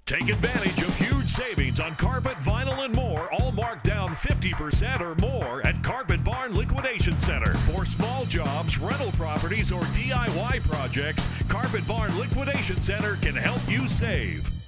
Take advantage of huge savings on carpet, vinyl, and more, all marked down 50% or more at Barn Liquidation Center. For small jobs, rental properties, or DIY projects, Barn Liquidation Center can help you save.